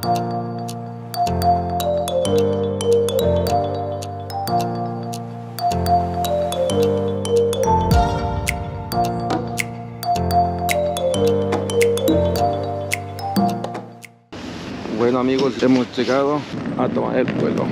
Bueno amigos, hemos llegado a tomar el vuelo.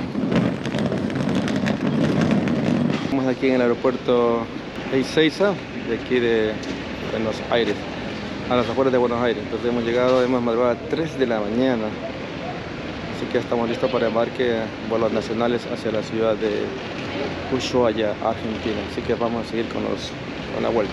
Estamos aquí en el aeropuerto Ezeiza, de aquí de Buenos Aires, a las afueras de Buenos Aires. Entonces hemos madrugado a 3 de la mañana. Así que estamos listos para embarque vuelos nacionales hacia la ciudad de Ushuaia, Argentina. Así que vamos a seguir con la vuelta.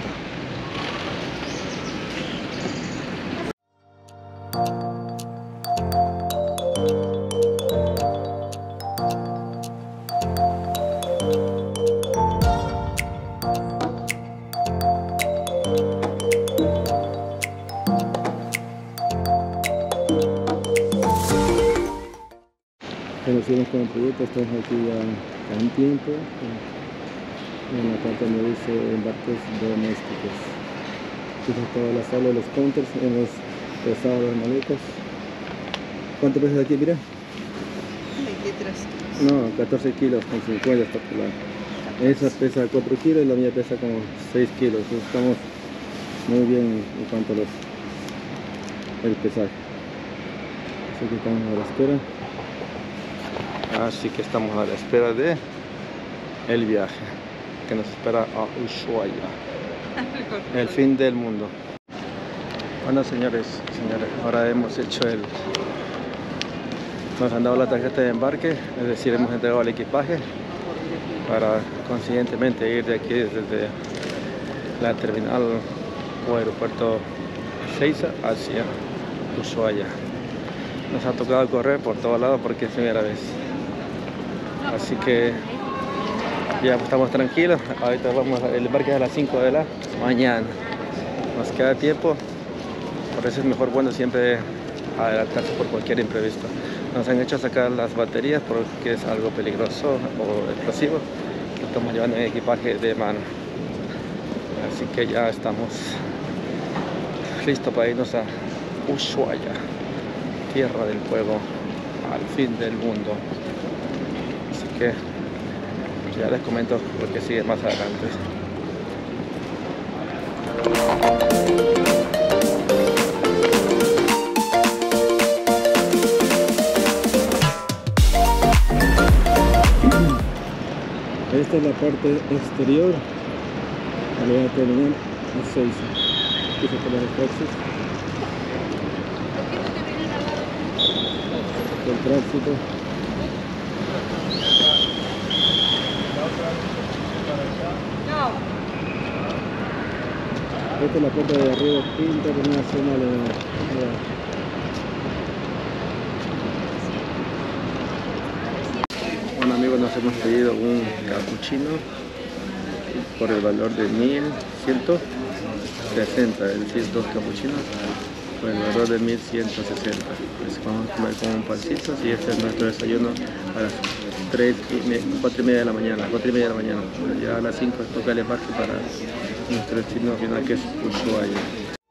Bueno, seguimos con el proyecto, estamos aquí ya en tiempo, en la parte donde dice embarques domésticos. Aquí está toda la sala de los counters, hemos pesado las maletas. ¿Cuánto pesa aquí, mira? 23. No, 14 kilos con 50 está por la... Esa pesa 4 kilos y la mía pesa como 6 kilos. Entonces estamos muy bien en cuanto a el pesaje. Así que estamos a la espera. Así que estamos a la espera de el viaje que nos espera a Ushuaia, el fin del mundo. Bueno señores, ahora hemos hecho nos han dado la tarjeta de embarque, es decir, hemos entregado el equipaje para consiguientemente ir de aquí desde la terminal o aeropuerto Ezeiza hacia Ushuaia. Nos ha tocado correr por todos lados porque es primera vez. Así que ya estamos tranquilos. Ahorita el embarque es a las 5 de la mañana. Nos queda tiempo. Por eso es mejor bueno siempre adelantarse por cualquier imprevisto. Nos han hecho sacar las baterías porque es algo peligroso o explosivo. Estamos llevando el equipaje de mano. Así que ya estamos listos para irnos a Ushuaia, tierra del fuego, al fin del mundo. Así que ya les comento lo que sigue más adelante. Esta es la parte exterior de la terminal Ezeiza. Aquí se ponen los taxis. El tránsito. Esta es la puerta de arriba internacional. Bueno amigos, nos hemos pedido un cappuccino por el valor de 1160, es decir, 2 cappuccinos por el valor de 1160. Pues vamos a comer con un pancito y este es nuestro desayuno a las 4 y media de la mañana. Ya a las 5 toca el embarque para nuestro destino final, que es Ushuaia.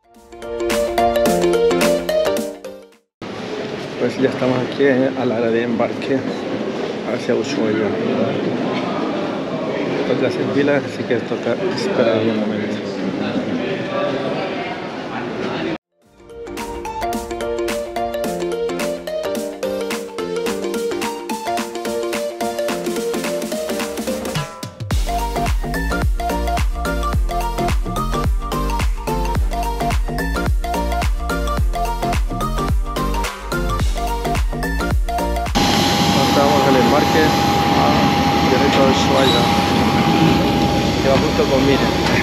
Pues ya estamos aquí a la hora de embarque hacia Ushuaia. Toca hacer fila, así que toca esperar un momento. Estamos en el embarque directo a Ushuaia, que va junto con Miriam.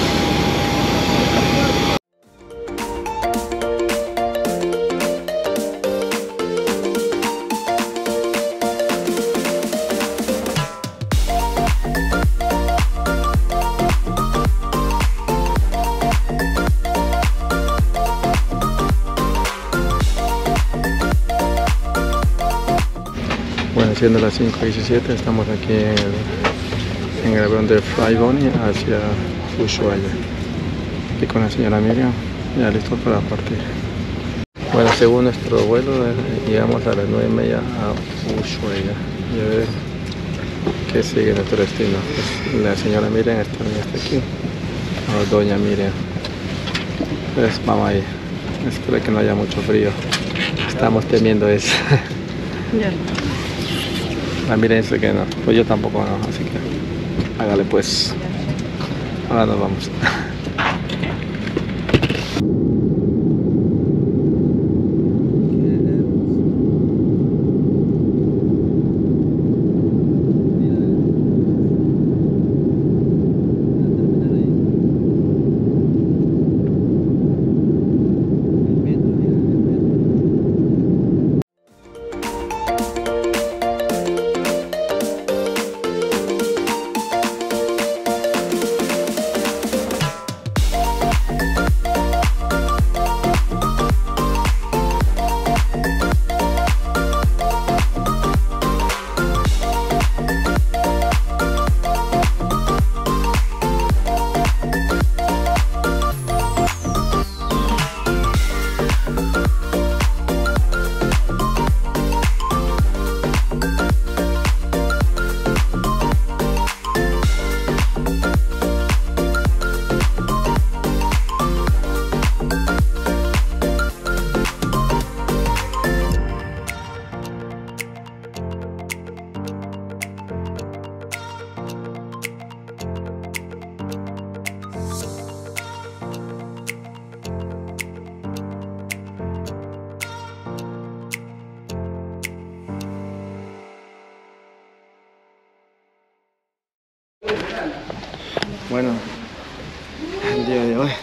Bueno, siendo las 5:17, estamos aquí en el avión de Flybondi hacia Ushuaia. Aquí con la señora Miriam, ya listos para partir. Bueno, según nuestro vuelo, llegamos a las 9:30 a Ushuaia. Y a ver qué sigue nuestro destino. Pues la señora Miriam está aquí, o doña Miriam. Pues vamos ahí. Espero que no haya mucho frío. Estamos temiendo eso. La Miriam dice que no, pues yo tampoco no, así que hágale pues. Ahora nos vamos. Bueno, el día de hoy,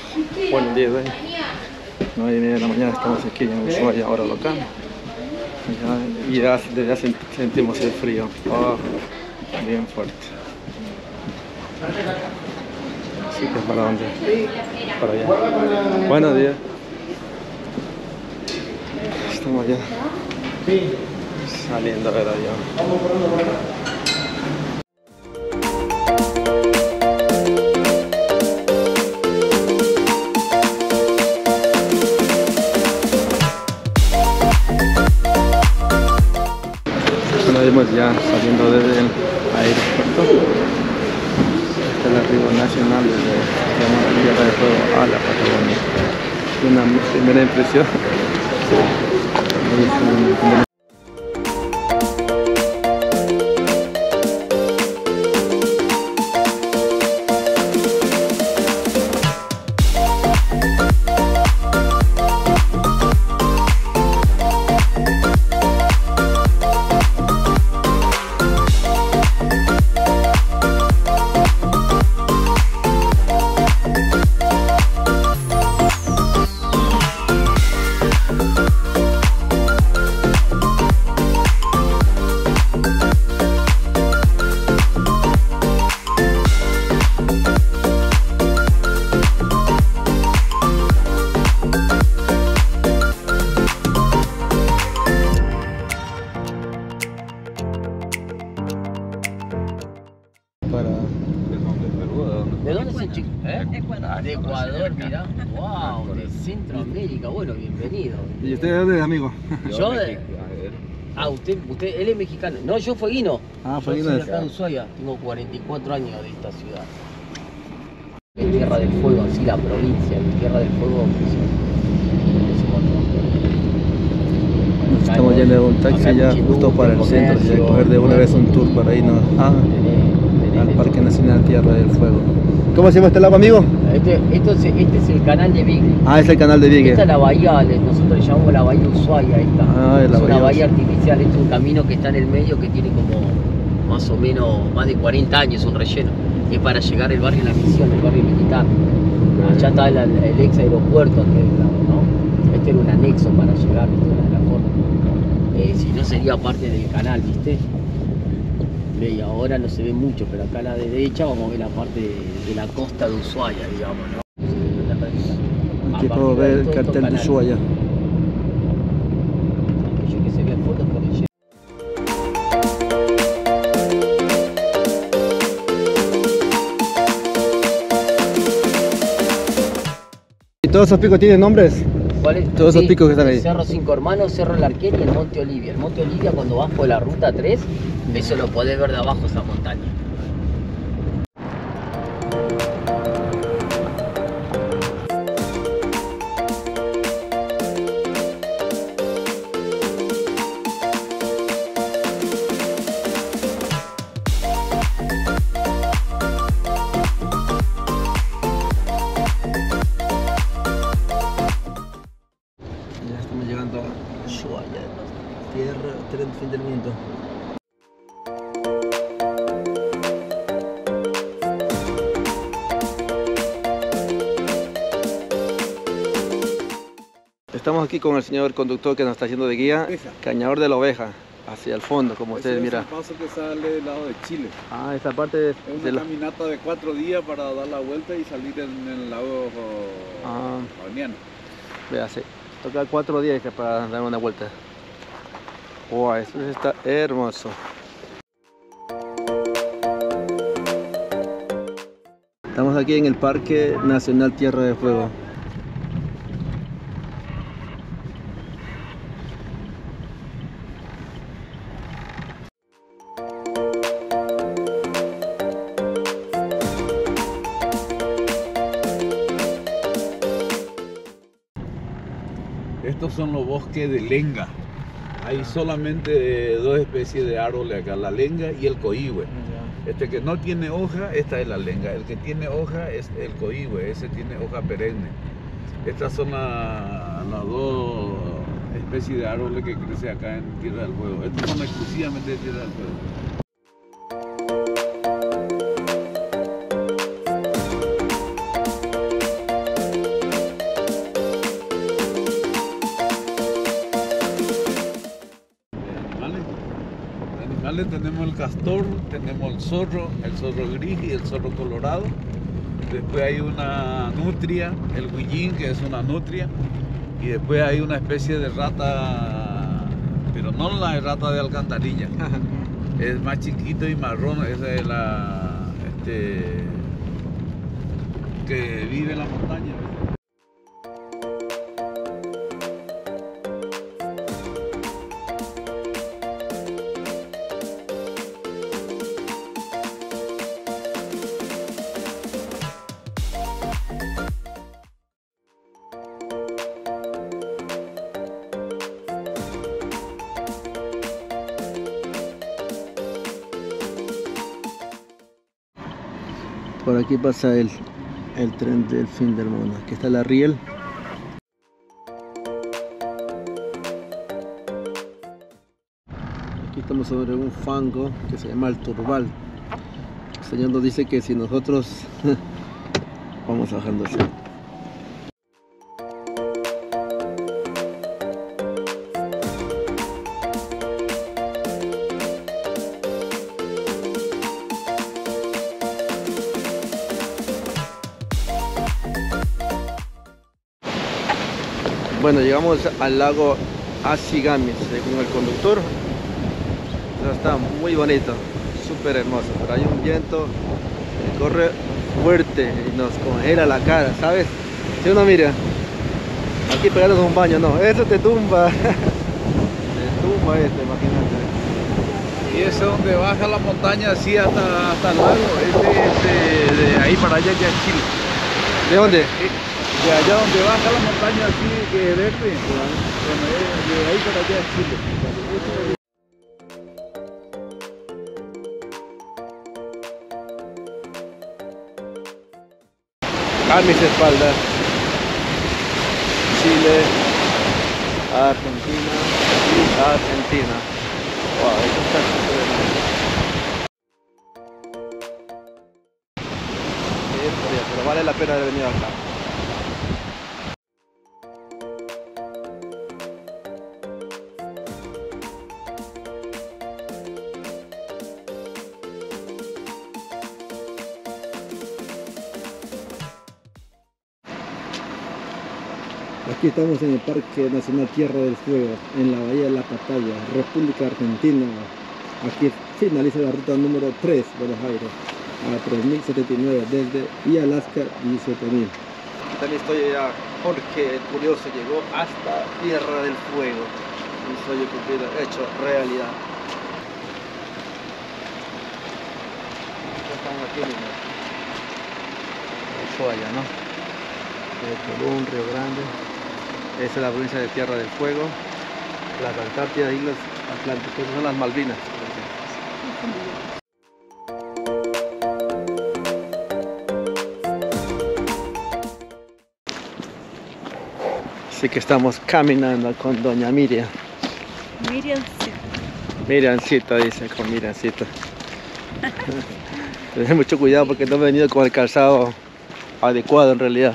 9:30 de la mañana, estamos aquí en Ushuaia, ahora local. Y ya sentimos el frío, bien fuerte. Así que ¿para dónde? Para allá. Buenos días. Estamos ya saliendo del avión. Estamos ya saliendo desde el aeropuerto. Este es el arribo nacional desde la Tierra del Fuego a la Patagonia. Una primera impresión. ¿De dónde es el chico? De Ecuador, mirá. Wow, de Centroamérica. Bueno, bienvenido. ¿Y usted de dónde, amigo? Yo de... usted, él es mexicano. No, yo fueguino. Ah, yo soy de acá de Ushuaia. Tengo 44 años de esta ciudad. En Tierra del Fuego, así la provincia, en Tierra del Fuego. Estamos yendo de un taxi ya justo para el centro, si hay que coger de una vez un tour por ahí, ¿no? Al Parque Nacional Tierra del Fuego. ¿Cómo se llama este lago, amigo? Este es el canal de Vigue. Ah, es el canal de Vigue. Esta es la bahía, nosotros le llamamos la bahía Ushuaia. Es una bahía artificial, este es un camino que está en el medio que tiene como más o menos más de 40 años, un relleno. Es para llegar al barrio La Misión, el barrio militar. Allá está el ex aeropuerto, ¿no? Este era un anexo para llegar a la forma. Si no sería parte del canal, ¿viste? Y ahora no se ve mucho, pero acá a la derecha vamos a ver la parte de la costa de Ushuaia, digamos, ¿no? Aquí puedo ver el cartel de Ushuaia. Aquello que se ve en fotos por el... ¿Y todos esos picos tienen nombres? ¿Cuál es? Todos esos picos que están ahí. Cerro Cinco Hermanos, Cerro El Arquén y el Monte Olivia. El Monte Olivia, cuando vas por la ruta 3, eso lo podés ver de abajo, esa montaña. Llegando a Ushuaia, tierra, tren fin del mundo. Estamos aquí con el señor conductor que nos está haciendo de guía, Cañador de la Oveja, hacia el fondo, como ustedes miran. Es el paso que sale del lado de Chile. Ah, esa parte es una caminata de 4 días para dar la vuelta y salir en el lago Javaniano. Vea, sí. Toca 4 días para dar una vuelta. Wow, eso está hermoso. Estamos aquí en el Parque Nacional Tierra de Fuego. Estos son los bosques de lenga. Hay solamente 2 especies de árboles acá, la lenga y el coihue. Este que no tiene hoja, esta es la lenga. El que tiene hoja es el coihue, ese tiene hoja perenne. Estas son las 2 especies de árboles que crecen acá en Tierra del Fuego. Estos son exclusivamente de Tierra del Fuego. Tenemos el castor, tenemos el zorro gris y el zorro colorado. Después hay una nutria, el huillín, que es una nutria. Y después hay una especie de rata, pero no la rata de alcantarilla. Es más chiquito y marrón, esa es la que vive en la montaña. Por aquí pasa el tren del fin del mundo. Aquí está la riel. Aquí estamos sobre un fango que se llama el turbal. El señor nos dice que si nosotros vamos bajando así. Bueno, llegamos al lago Ashigami, según el conductor. Está muy bonito, súper hermoso, pero hay un viento que corre fuerte y nos congela la cara, ¿sabes? Si uno mira, aquí pegándonos un baño, no, eso te tumba, te tumba imagínate. Y ese es donde baja la montaña así hasta el lago, de ahí para allá ya es Chile. ¿De dónde? De allá donde baja la montaña así que verde, de ahí para allá es Chile. A mis espaldas, Chile, Argentina y Argentina. Wow, esto está súper hermoso. Pero vale la pena de venir acá. Aquí estamos en el Parque Nacional Tierra del Fuego, en la Bahía de la Pataya, República Argentina. Aquí finaliza la ruta número 3, Buenos Aires, a 3079, desde y Alaska 17000. Aquí también estoy ya porque el curioso llegó hasta Tierra del Fuego. Un sueño cumplido, hecho realidad. Estamos aquí mismo. Ushuaia, ¿no? Colón, Río Grande. Esa es la provincia de Tierra del Fuego. Las Antártidas, Islas Atlánticas, son las Malvinas. Así que estamos caminando con doña Miriam. Miriamcita dice, con Miriamcita. Ten mucho cuidado porque no he venido con el calzado adecuado en realidad.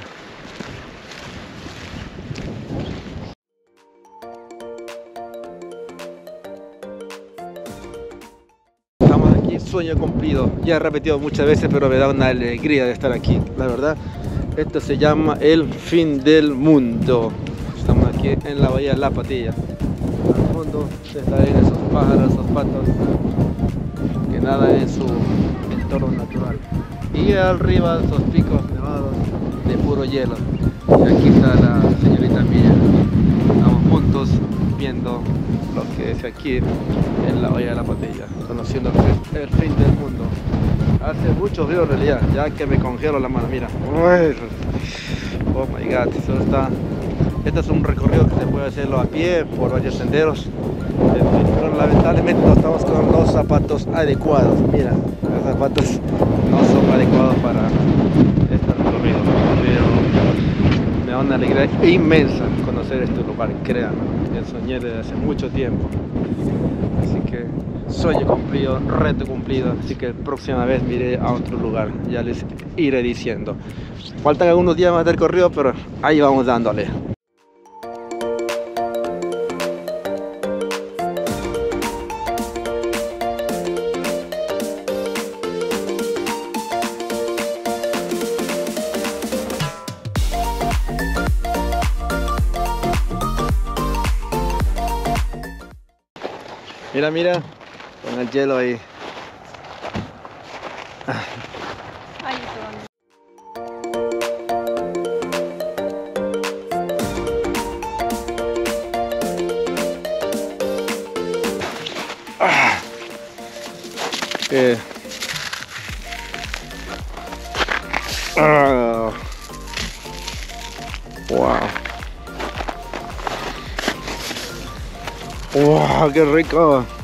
Estamos aquí, sueño cumplido. Ya he repetido muchas veces, pero me da una alegría de estar aquí, la verdad. Esto se llama el fin del mundo. Estamos aquí en la bahía de La Patilla. Al fondo se ven esos pájaros, esos patos que nadan en su entorno natural. Y arriba esos picos nevados de puro hielo. Y aquí está la señorita Miriam. Estamos juntos viendo lo que es aquí en la bahía de La Patilla, conociendo el fin del mundo. Hace mucho frío en realidad, ya que me congelo la mano, mira. Oh my god, eso está. Este es un recorrido que se puede hacerlo a pie por varios senderos, pero lamentablemente no estamos con los zapatos adecuados. Mira, los zapatos no son adecuados para este recorrido, pero me da una alegría inmensa conocer este lugar, créanme, que soñé desde hace mucho tiempo. Así que sueño cumplido, reto cumplido, así que la próxima vez me iré a otro lugar, ya les iré diciendo. Faltan algunos días más del recorrido, pero ahí vamos dándole. Mira, mira, con el hielo ahí. Wow. Wow, qué rico.